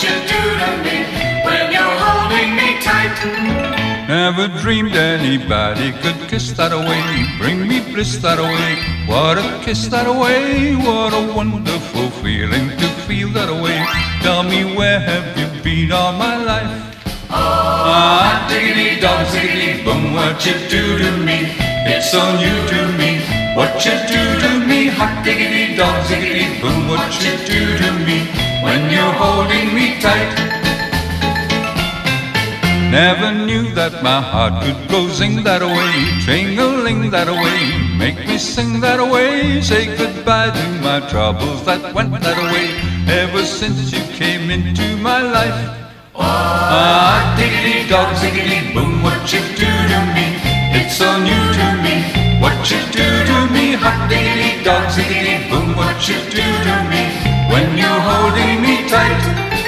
you do to me when you're holding me tight. Never dreamed anybody could kiss that away, bring me bliss that away. What a kiss that away, what a wonderful feeling to feel that away. Tell me, where have you been all my life? Ah, diggity dog, ziggity boom, what you do to me, it's so new to me. What you do to me, hot diggity dog, ziggity boom, what you do to me when you're holding me tight. Never knew that my heart could go zing that away, ting-a-ling that away, make me sing that away, say goodbye to my troubles that went that away, ever since you came into my life. Ah, diggity dog, ziggity boom, what you do to me, it's so new to me. What you do to me, hot diggity dog, ziggity boom, what you do to me when you're holding me tight.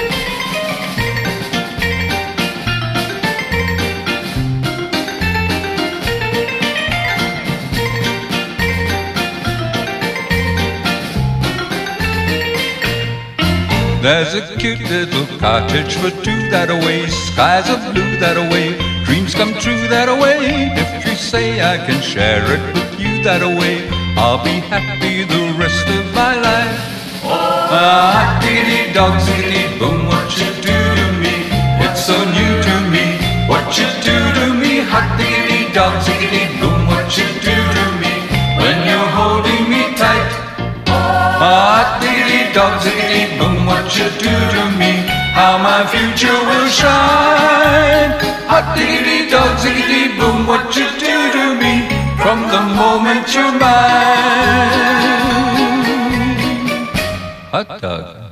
There's a cute little cottage for two that away, skies are blue that away, dreams come true that away. If you say I can share it with you that away, I'll be happy the rest of my life. Ah, diggity dog, ziggity boom, what you do to me, it's so new to me. What you do to me, hot diggity dog, ziggity boom, what you do to me when you're holding me tight. Hot diggity dog, ziggity boom, what you do to me, how my future will shine. Hot diggity dog, ziggity boom, what you do to me from the moment you're mine. Hot dog.